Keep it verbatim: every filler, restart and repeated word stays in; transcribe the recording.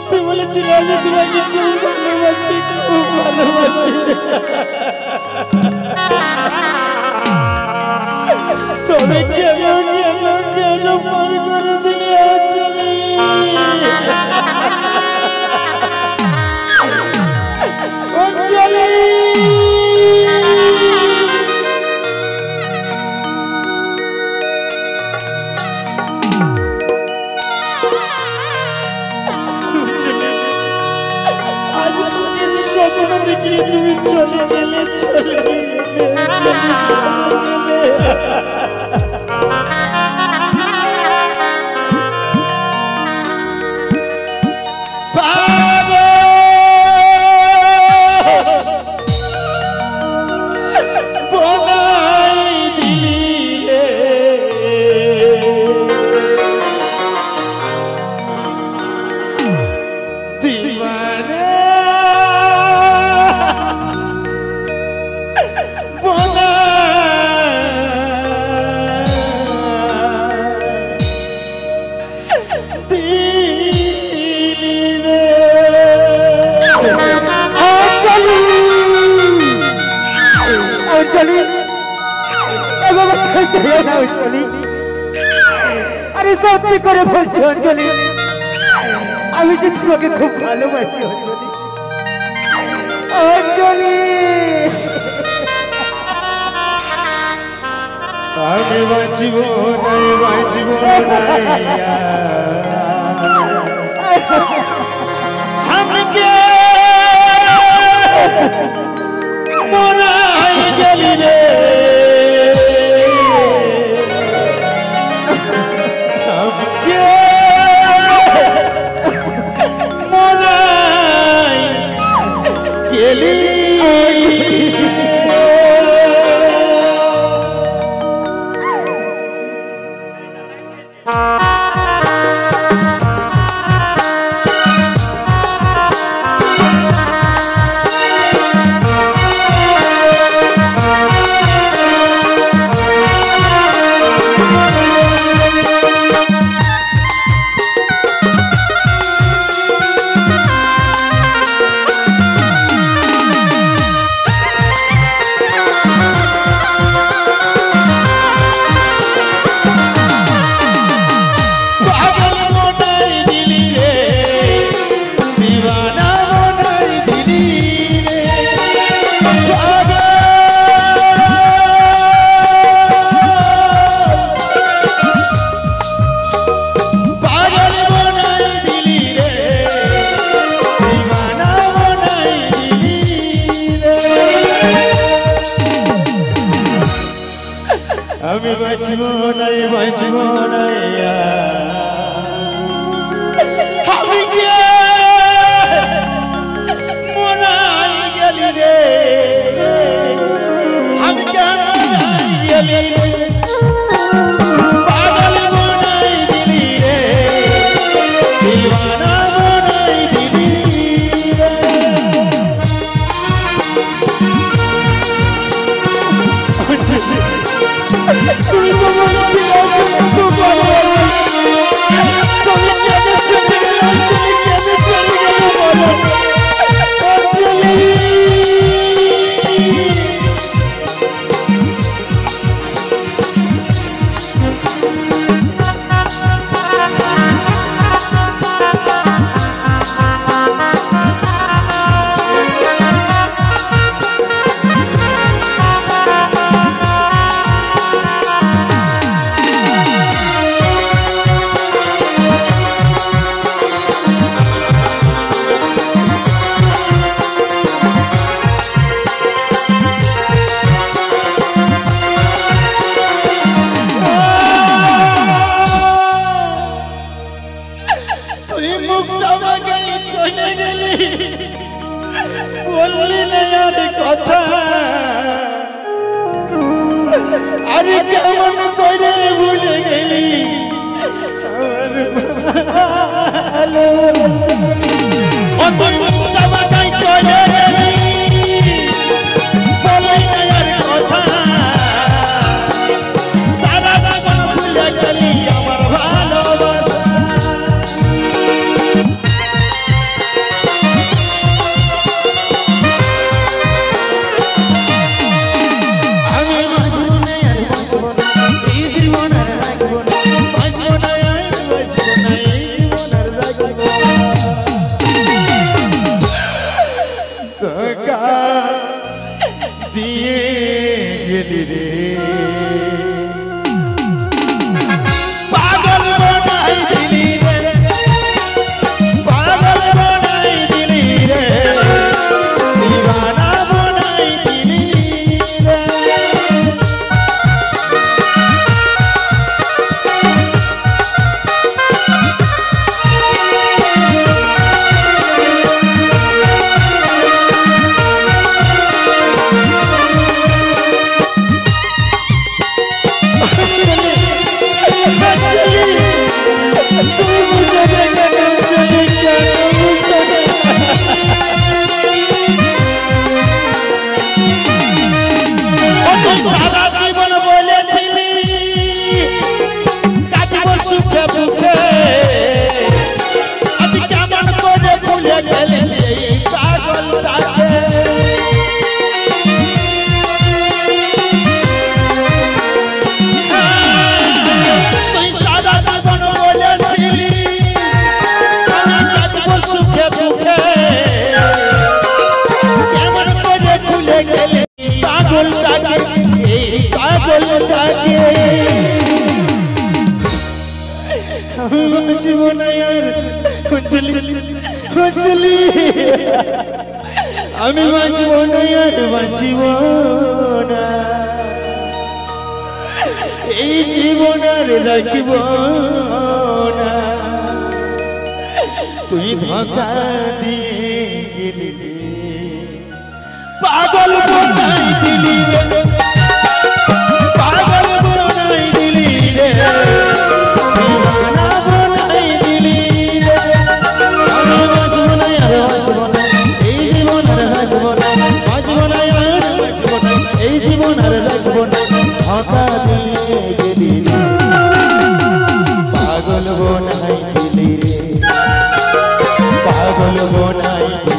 সত্যি বলেছিলাম যে তোমাকে খুব ভালোবাসি, খুব ভালোবাসি। তবে কেন কেন কেন পার করে দিলে অঞ্জলি? অঞ্জলি আজ স্বপ্ন দেখি তুমি চলে গেলে, চলে গেলে, আরে সত্যি করে বলছি অঞ্জলি, আমি যে তোমাকে খুব ভালোবাসি অঞ্জলি। অঞ্জলি আমি বাঁচিব নাই, বাঁচিব আমি কে মরাই গেলি রে, আমি বাঁচিব নাই, বাঁচিব নাই আমি কে মরাই গেলি রে, আমি কে মরাই গেলি রে, পাগল মনাই দিলি রে, দিওয়ানা মনাই দিলি রে। তুই তো বলছিস খুব ভালোবাসি, তুমি কেন চলে গেলে, তুমি কেন চলে গেলে বলো অঞ্জলি। আরে কেমন করে ভুলে গেলি আমার ভালোবাসা, চলে গেলি বলি না আর কথা, সারা জীবন ভুলে গেলি আমার ভালোবাসা। ভুলে গেলি সেই পাগলটাকে তুই সারা জীবন বলেছিলি আমি কাটবো সুখে দুঃখে কেমন করে ভুলে গেলি পাগলটাকে এই পাগলটাকে আমি বাঁচব না यार অঞ্জলি অঞ্জলি আমি বাঁচব না यार বাঁচব না এই জীবন আর রাখব না তুই ধোঁকা দিয়ে গেলি পাগল বানাই দিলি রে পাগল বানাই দিলি রে এই জীবন আর রাখব না ধোঁকা দিয়ে গেলি রে পাগল বনাই দিলি রে পাগল বনাই